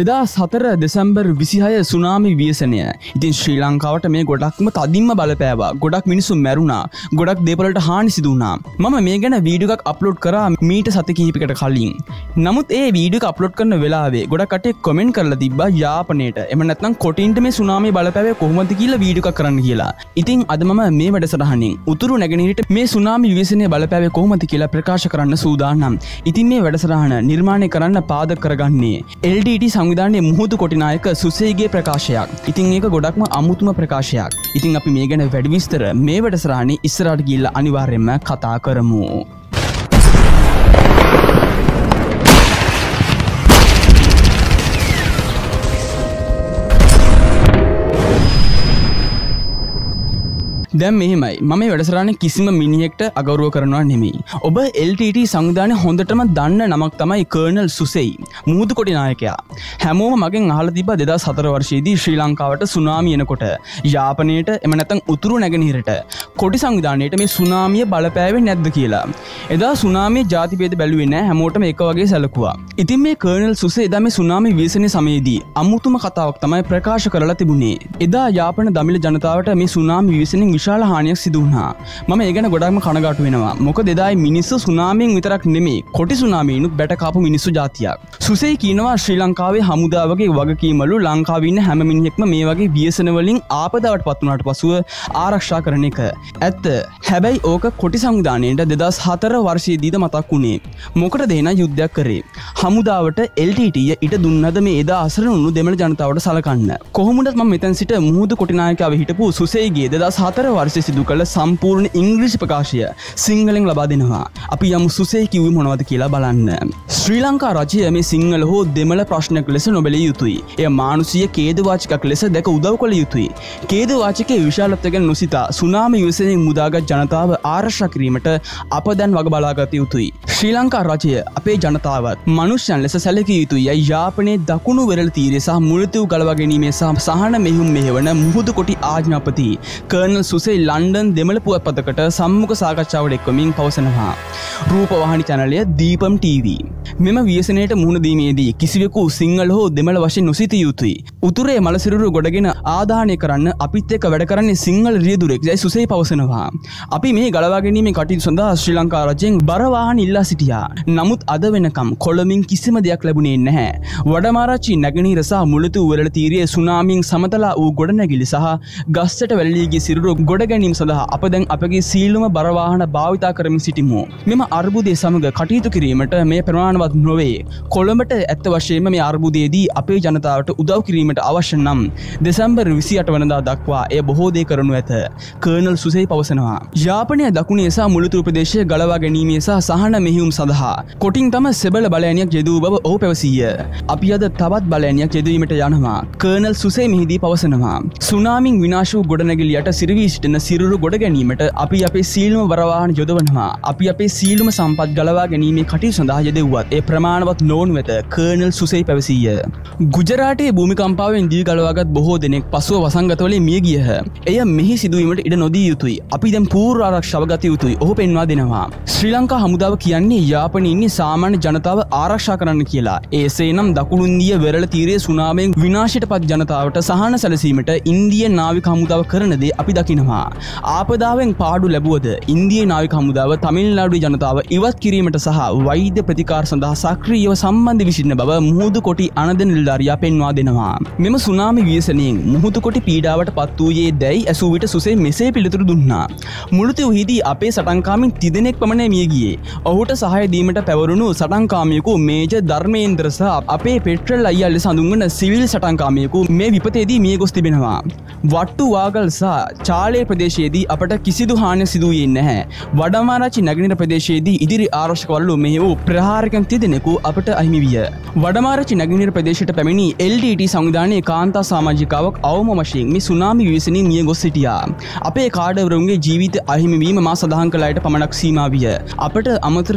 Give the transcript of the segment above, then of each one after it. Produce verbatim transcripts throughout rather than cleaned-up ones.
දෙදාස් හතර දෙසැම්බර් විසිහය සුනාමි ව්‍යසනය. ඉතින් ශ්‍රී ලංකාවට මේ ගොඩක්ම තදින්ම බලපෑවා. ගොඩක් මිනිස්සු මැරුණා. ගොඩක් දේපල වලට හානි සිදු වුණා. මම මේ ගැන වීඩියෝ එකක් අප්ලෝඩ් කරා මීට සති කිහිපයකට කලින්. නමුත් ඒ වීඩියෝ එක අප්ලෝඩ් කරන වෙලාවේ ගොඩක් කට්ටිය කමෙන්ට් කරලා තිබ්බා යාපනයේට. එහෙම නැත්නම් කොටින්ට මේ සුනාමි බලපෑවේ කොහොමද කියලා වීඩියෝ එකක් කරන්න කියලා. ඉතින් අද මම මේ වැඩසටහනින් උතුරු නැගෙනහිරට මේ සුනාමි ව්‍යසනය බලපෑවේ කොහොමද කියලා ප්‍රකාශ කරන්න සූදානම්. ඉතින් මේ වැඩසටහන නිර්මාණය කරන්න පාදක කරගන්නේ එල් ඩී ටී සංවිධානයේ මුහුදු කොටිනායක සුසේගේ ප්‍රකාශයක්. ඉතින් මේක ගොඩක්ම අමුතුම ප්‍රකාශයක්. ඉතින් අපි මේ ගැන වැඩි විස්තර මේ වැඩසටහනේ ඉස්සරහට ගිහිල්ලා අනිවාර්යයෙන්ම කතා කරමු. දැන් මෙහෙමයි මම මේ වැඩසටහනේ කිසිම මිනිහෙක්ට අගෞරව කරනවා නෙමෙයි. ඔබ එල් ටී ටී සංවිධානයේ හොඳටම දන්න නමක් තමයි කර්නල් සුසෙයි, මුහුදු කොටි නායකයා. හැමෝම මගෙන් අහලා තිබ්බා දෙදාස් හතර වර්ෂයේදී ශ්‍රී ලංකාවට සුනාමි එනකොට යාපනයේට එම නැත්නම් උතුරු නැගෙනහිරට කොටි සංවිධානයේට මේ සුනාමිය බලපෑවේ නැද්ද කියලා. එදා සුනාමියේ ಜಾති ભેද බැලුවේ නැහැ, හැමෝටම එක වගේ සැලකුවා. ඉතින් මේ කර්නල් සුසේ එදා මේ සුනාමි ව්‍යසනයේ සමයේදී අමුතුම කතාවක් තමයි ප්‍රකාශ කරලා තිබුණේ. එදා යාපන දමිළ ජනතාවට මේ සුනාමි ව්‍යසනයෙන් විශාල හානියක් සිදු වුණා. මම ඒ ගැන ගොඩක්ම කනගාටු වෙනවා. මොකද එදායි මිනිස්සු සුනාමියෙන් විතරක් නෙමෙයි කොටි සුනාමියෙනුත් බැට කාපු මිනිස්සු జాතියක්. සුසෙයි කියනවා ශ්‍රී ලංකාවේ හමුදාවගේ වගකීමලු ලංකාවේ ඉන්න හැම මිනිහෙක්ම මේ වගේ ව්‍යසන වලින් ආපදාවට පත් වුණාට පසුව ආරක්ෂා කරන එක. ඇත්ත. හැබැයි ඕක කොටි සංවිධානයේට දෙදාස් හතර වර්ෂයේදීද මතක් වුණේ. මොකටද එහෙනම් යුද්ධයක් කරේ? හමුදාවට එල් ටී ටී ඊට දුන්නද මේ එදා අසරණ වුණු දෙමළ ජනතාවට සලකන්න. කොහොමුණත් මම මෙතන සිට මුහුදු කොටි නායකයාව හිටපු සුසෙයිගේ දෙදාස් හතර වර්ෂයේ සිදු කළ සම්පූර්ණ ඉංග්‍රීසි ප්‍රකාශය සිංහලෙන් ලබා දෙනවා. අපි යමු සුසෙයි කිව්වේ මොනවද කියලා බලන්න. ශ්‍රී ලංකා රජය මේ සිංහල හෝ දෙමළ ප්‍රශ්නයක් ලෙස නොබැලිය යුතුයි. එය මානුෂීය ඛේදවාචකයක් ලෙස දැක උදව් කළ යුතුයි. ඛේදවාචකයේ විශාලත්වය ගැන නොසිතා සුනාමි ව්‍යසනයෙන් මුදාගත් ජනතාව ආරක්ෂා කිරීමට අප දැන් වග බලාගත යුතුයි. ශ්‍රී ලංකා රජය අපේ ජනතාවත් මනුෂ්‍යයන් ලෙස සැලකිය යුතුයි. යයි යාපනයේ දකුණු වෙරළ තීරය සහ මුළතිව් ගලවා ගැනීමේ සහ සහන මෙහෙයුම් මෙහෙවන මුහුදු කොටි ආඥාපති කර්නල් සුසෙයි ලන්ඩන් දෙමළ පුවත්පතකට සම්මුඛ සාකච්ඡාවට එක්වමින් පවසනවා. රූපවාහිනී චැනලය දීපම් ටීවී. මෙම ව්‍යසනයට මුහුණ දීමේදී කිසිවෙකු සිංහල හෝ දෙමළ වශයෙන් නොසිතිය යුතුයි. උතුරේ මලසිරුරු ගොඩගෙන ආදාහනය කරන්න අපිත් එක්ක වැඩ කරන්නේ සිංහල රියදුරෙක් යයි සුසෙයි පවසනවා. අපි මේ ගලවා ගැනීමේ කටයුතු සඳහා ශ්‍රී ලංකා රජයෙන් බර වාහන ඉල්ලා සිටියා. නමුත් අද වෙනකම් කොළඹින් කිසිම දෙයක් ලැබුණේ නැහැ. වඩමාරච්චි නැගෙනහිර සහ මුළතිව් වෙරළ තීරයේ සුනාමියෙන් සමතලා වූ ගොඩනැගිලි සහ ගස්සට වැළලී ගිය සිරුරු ගොඩ ගැනීම සඳහා අප දැන් අපගේ සීලුම බර වාහන භාවිතා කරමින් සිටිමු. මෙම අර්බුදය සමග කටයුතු කිරීමට මේ ප්‍රමාණවත් නොවේ. කොළඹට ඇත්ත වශයෙන්ම මේ අර්බුදයේදී අපේ ජනතාවට උදව් කිරීමට අවශ්‍ය නම් දෙසැම්බර් විසිඅට වනදා දක්වා එය බොහෝ දේ කරනු ඇත. කර්නල් සුසෙයි පවසනවා. යාපනය දකුණේ සහ මුළතිව් ප්‍රදේශයේ ගලවා ගැනීමේ සහ සහන මෙහෙයුම් සඳහා කොටින් තම සෙබළ බලෑනියක් යෙදූ බව ඔහු පැවසීය. අපි අද තවත් බලෑනියක් යෙදවීමට යනවා. කර්නල් සුසෙයි මෙහිදී පවසනවා. සුනාමින් විනාශ වූ ගොඩනැගිලියට සිරවී සිටින සිරුරු ගොඩ ගැනීමට අපි අපේ සීලුම බරවාහන යොදවනවා. අපි අපේ සීලුම සම්පත් ගලවා ගැනීමේ කටයුතු සඳහා යෙදුවත් ඒ ප්‍රමාණවත් නොවනු ඇත. කර්නල් සුසෙයි පැවසීය. ගුජරාටයේ භූමිකම්පාවෙන් දී ගලවාගත් බොහෝ දෙනෙක් පසුව වසංගතවලින් මිය ගියහ. එය මෙහි සිදුවීමට ඉඩ නොදී යුතුයි. අපි දැන් පූර්ව ආරක්ෂාව ගත යුතුයි. ඔහු පෙන්වා දෙනවා. ශ්‍රී ලංකා හමුදාව කියන්නේ යාපනයේ ඉන්නේ සාමාන්‍ය ජනතාව ආරක්ෂා කරන්න කියලා. එසේනම් දකුණු ඉන්දිය වෙරළ තීරයේ සුනාමියෙන් විනාශයට පත් ජනතාවට සහන සැලසීමට ඉන්දිය නාවික හමුදාව කරන දේ අපි දකිනවා. ආපදාවෙන් පාඩු ලැබුවද ඉන්දිය නාවික හමුදාව තමිල්නාඩුවේ ජනතාව ඉවත් කිරීමට සහ වෛද්‍ය ප්‍රතිකාර සඳහා සක්‍රියව සම්බන්ධ වී සිටින බව මුහුදු කොටි අනද නිලධාරියා පෙන්වා දෙනවා. මෙම සුනාමි ව්‍යසනයෙන් මුහුදු කොටි පීඩාවට පත් වූයේ දැයි ඇසූ විට සුසේ මෙසේ පිළිතුරු දුන්නා. මුළතිව්හිදී අපේ සටන්කාමින් තිදෙනෙක් පමණ මිය ගියේ. ඔහුට සහාය දීමට පැවරුණු සටන්කාමියෙකු මේජර් ධර්මේන්ද්‍ර සහ අපේ පෙට්‍රල් අයියා ලෙස හඳුන්වන සිවිල් සටන්කාමියෙකු මේ විපතේදී මිය ගොස් තිබෙනවා. වට්ටු වාගල් සහ චාලේ ප්‍රදේශයේදී අපට කිසිදු හානියක් සිදු වූයේ නැහැ. වඩමාරච්චි නැගෙනහිර ප්‍රදේශයේදී ඉදිරි ආරක්ෂකවරු මෙහි වූ ප්‍රහාරකයන් තිදෙනෙකු අපට අහිමි විය. වඩමාරච්චි නැගෙනහිර ප්‍රදේශයට පැමිණි එල් ටී ටී සංවිධානයේ කාන්තා සමාජිකාවක් අවම වශයෙන් මේ සුනාමි ව්‍යසනයෙන් මිය ගොස් සිටියා. අපේ කාඩවරුන්ගේ ජීවිත අහිමි වීම මා සඳහන් කළ අයට පමණක් සීමා විය. අපට අමතර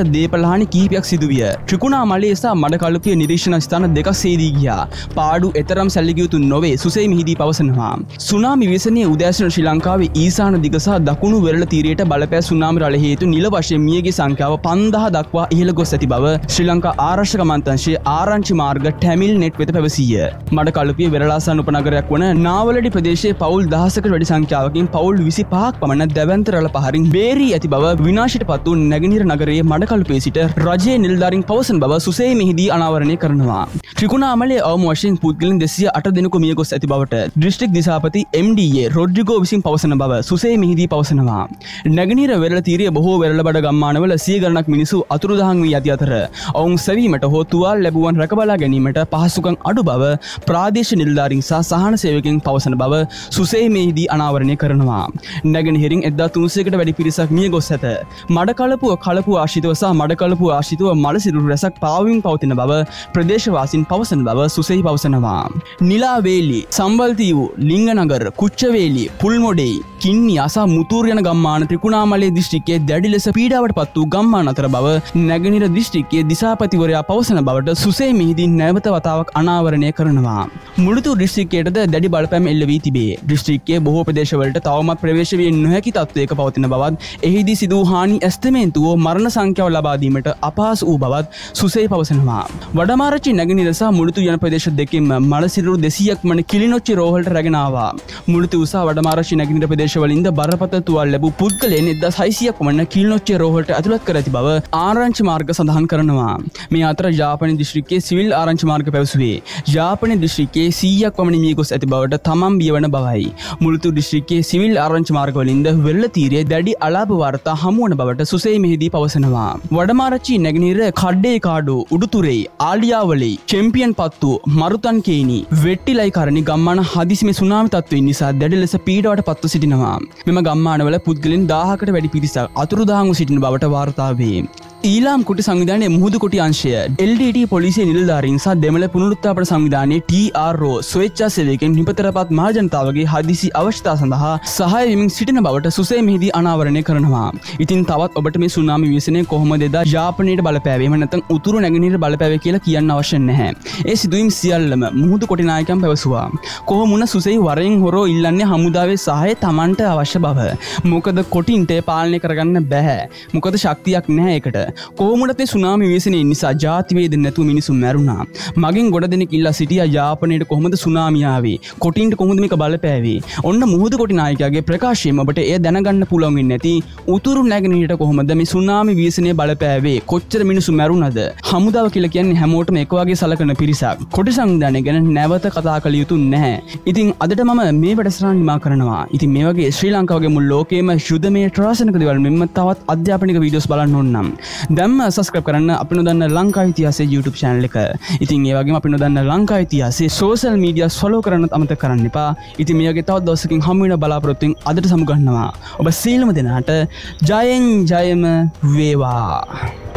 දේපළහානි කිහිපයක් සිදුවිය. ත්‍රිකුණාමලයේ සහ මඩකලපුවේ නිරීක්ෂණ ස්ථාන දෙකක් සේදී ගියා. පාඩු එතරම් සැලකිය යුතු නොවේ සුසේ මිහිදී පවසනවා. සුනාමි ව්‍යසනයේ උදෑසන ශ්‍රී ලංකාවේ ඊසාන දිග සහ දකුණු වෙරළ තීරයට බලපෑ සුනාමි රළ හේතු නිල වශයෙන් මියගේ සංඛ්‍යාව පන්දාහ දක්වා ඉහළ ගොස් ඇති බව ශ්‍රී ලංකා ආරක්ෂක අමාත්‍යාංශයේ ආරංචි මාර්ග ටැමිල් නෙට් වෙත පැවසීය. මඩකලපුවේ වෙරළාසන්න උපනගරයක් වන නාවලඩි ප්‍රදේශයේ පවුල් දහසකට වැඩි සංඛ්‍යාවකින් පවුල් විසිපහක් පමණ දැවැන්ත රළ පහරින් බේරී ඇති බව විනාශයට පත් වූ නැගෙනහිර නගරයේ මඩකලපුවේ සිට රජයේ නිලධාරීන් පවසන බව සුසේ මෙහිදී අනාවරණය කරනවා. ත්‍රිකුණාමලයේ අවම වශයෙන් පුද්ගලයන් දෙසිය අට දෙනෙකු මිය ගොස් ඇති බවට දිස්ත්‍රික් දිසාපති එම් ඩී ඒ රොඩ්රිගෝ විසින් පවසන බව සුසේ මෙහිදී පවසනවා. නැගෙනහිර වෙරළ තීරයේ බොහෝ වෙරළ බඩ ගම්මානවල සිය ගණනක් මිනිසු අතුරුදහන් වී ඇති අතර ඔවුන් සැවීමට හෝ තුවාල ලැබුවන් රැකබලා ගැනීමට පහසුකම් අඩු බව ප්‍රාදේශීය නිලධාරීන් සහ සහන සේවකයන් පවසන බව සුසේ මෙහිදී අනාවරණය කරනවා. නැගෙනහිරින් එක්දාස් තුන්සියයකට වැඩි පිරිසක් මිය ගොස් ඇත. මඩකලපුව කලපුව ආශ්‍රිතව සහ මඩකලපුව ආශ්‍රිතව මලසිරුරු රැසක් පාවමින් පවතින බව ප්‍රදේශවාසීන් පවසන බව සුසේ පවසනවා. නිලාවේලි, සම්බල්තීව්, ලිංගනගර, කුච්චවේලි, පුල්මොඩේ, කින්නියා සහ මුතූර් යන ගම්මාන ත්‍රිකුණාමලයේ දිස්ත්‍රික්කයේ දැඩි ලෙස පීඩාවට පත් වූ ගම්මාන අතර බව නැගෙනහිර දිස්ත්‍රික්කයේ දිසාපතිවරයා පවසන බවට සුසේ මෙහිදී නැවත වතාවක් අනාවරණය කරනවා. මුළුතු දිස්ත්‍රික්කයටද දැඩි බලපෑම් එල්ල වී තිබේ. දිස්ත්‍රික්කයේ බොහෝ ප්‍රදේශවලට තවමත් ප්‍රවේශ විය නොහැකි තත්ත්වයක පවතින බවත් එහිදී සිදු වූ හානි ඇස්තමේන්තුව මරණ සංඛ්‍යාව ලබා දීමට අපහසු වූ බවත් සුසේ පවසනවා. වඩමාරච්චි නැගෙනහිර සහ මුළුතු යන ප්‍රදේශ දෙකෙන්ම මලසිරුරු දෙසීයක් මන කිලිනොච්චි රෝහලට රැගෙන ආවා. මුළුතු සහ වඩමාරච්චි නැගෙනහිර ප්‍රදේශවලින්ද බරපතල තුවාල ලැබූ පුද්ගලයන් එක්දාස් හයසියයක් පමණ කිලිනොච්චි රෝහලට ඇතුළත් කර ඇති බව ආරංචි මාර්ග සඳහන් කරනවා. මේ අතර යාපනයේ දිස්ත්‍රික්කයේ සිවිල් ආරංචි මාර්ග පැවසුවේ යාපනයේ දිස්ත්‍රික්කයේ සීයක් පමණ මිය ගොස් ඇති බවට තමන් බියවන බවයි. මුළුතු දිස්ත්‍රික්කයේ සිවිල් ආරංචි මාර්ගවලින්ද වෙරළ තීරයේ දැඩි අලාභ වාර්තා හමු වන බවට සුසේ මෙහිදී පවසනවා. වඩමාරච්චි නැගෙනහිර කඩ්ඩේ කාඩු, උඩුතුරේ, ආලියාවලේ, චැම්පියන් පත්තු, මරුතන් කේනි, වෙට්ටිලයි කරණි ගම්මාන හදිසිමේ සුනාමි තත්ත්වයන් නිසා දැඩි ලෙස පීඩාවට පත්ව සිටිනවා. මෙම ගම්මානවල පුද්ගලයන් දාහකට වැඩි පිරිසක් අතුරුදහන් වූ සිටින බවට වාර්තා වේ. ඊලාම් කුටි සංවිධානයේ මුහුදු කුටි අංශය එල් ඩී ටී පොලිසිය නිලධාරීන් සහ දෙමළ පුනරුත්ථාපන සංවිධානයේ ටී ආර් ඕ ස්වේච්ඡා සේවකයන් නිපතරපත් මහ ජනතාවගේ හදිසි අවශ්‍යතා සඳහා සහාය වෙමින් සිටින බවට සුසේ මෙහිදී අනාවරණය කරනවා. ඉතින් තවත් ඔබට මේ සුනාමි ව්‍යසනය කොහොමද එදා යාපනයට බලපෑවේ එහෙම නැත්නම් උතුරු නැගෙනහිර බලපෑවේ කියලා කියන්න අවශ්‍ය නැහැ. ඒ සිදුවීම් සියල්ලම මුහුදු කොටි නායකයන් පැවසුවා. කොහොම වුණ සුසේ වරෙන් හොරෝ ඉල්ලන්නේ හමුදාවේ සහාය Tamanට අවශ්‍ය බව. මොකද කොටින්ට පාලනය කරගන්න බෑ. මොකද ශක්තියක් නැහැ ඒකට. කොහොමුණත් මේ සුනාමි ව්‍යසනය නිසා ජාති වේද නැතුව මිනිසුන් මැරුණා. මගෙන් ගොඩ දෙනෙක් ඉල්ලා සිටියා යාපනයට කොහොමද සුනාමි ආවේ? කොටින්ට කොහොමද මේක බලපෑවේ? ඔන්න මුහුදු කොටි නායකයාගේ ප්‍රකාශයෙන් ඔබට එය දැනගන්න පුළුවන් වෙන්නේ නැති උතුරු නැගෙනහිරට කොහොමද මේ සුනාමි ව්‍යසනය බලපෑවේ? කොච්චර මිනිසුන් මැරුණාද? හමුදාව කියලා කියන්නේ හැමෝටම එක වගේ සලකන පිරිසක්. කොටි සංවිධානය ගැන නැවත කතා කළ යුතු නැහැ. ඉතින් අදට මම මේ වැඩසටහන නිමා කරනවා. ඉතින් මේ වගේ ශ්‍රී ලංකාවගේ මුළු ලෝකෙම යුදමය ත්‍රාසනික දේවල් මෙන්න තවත් අධ්‍යාපනික වීඩියෝස් බලන්න ඕන නම් දැම්ම සබස්ක්‍රයිබ් කරන්න අපි නොදන්න ලංකා ඉතිහාසයේ YouTube channel එක. ඉතින් ඒ වගේම අපි නොදන්න ලංකා ඉතිහාසයේ social media follow කරන්නත් අමතක කරන්න එපා. ඉතින් මේ වගේ තවත් දවසකින් හමු වෙන බලාපොරොත්තුෙන් අදට සමු ගන්නවා. ඔබ සීලම දෙනාට ජයෙන් ජයම වේවා.